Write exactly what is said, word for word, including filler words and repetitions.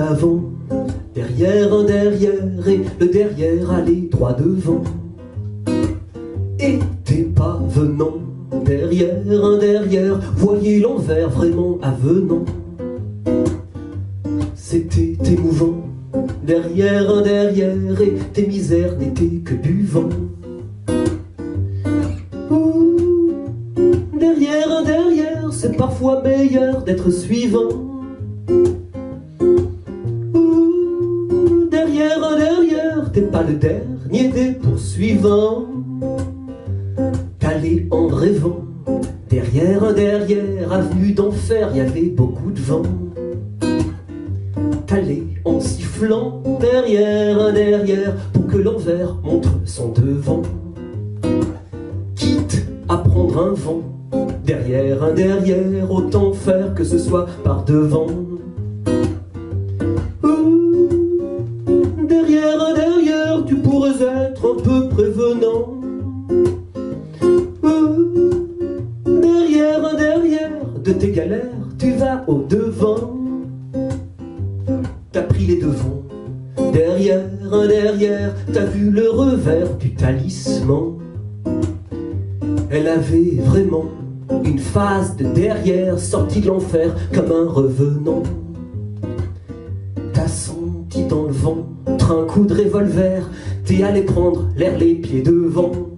avant, derrière un derrière, et le derrière allait droit devant. Et tes pas venant, derrière un derrière, voyez l'envers vraiment avenant. C'était émouvant, derrière un derrière, et tes misères n'étaient que du vent. Ouh, derrière un derrière, c'est parfois meilleur d'être suivant. Ouh, derrière un derrière, t'es pas le dernier des poursuivants. T'allais en rêvant, derrière un derrière, avenue d'enfer, y avait beaucoup de vent. T'allais en sifflant, derrière un derrière, pour que l'envers montre son devant. Quitte à prendre un vent, derrière un derrière, autant faire que ce soit par devant. Ouh, derrière un derrière, tu pourrais être un peu prévenant. Derrière un derrière, de tes galères, tu vas au devant. T'as pris les devants, derrière un derrière, t'as vu le revers du talisman. Elle avait vraiment une phase de derrière, sortie de l'enfer comme un revenant. T'as senti dans le ventre un coup de revolver, t'es allé prendre l'air les pieds devant.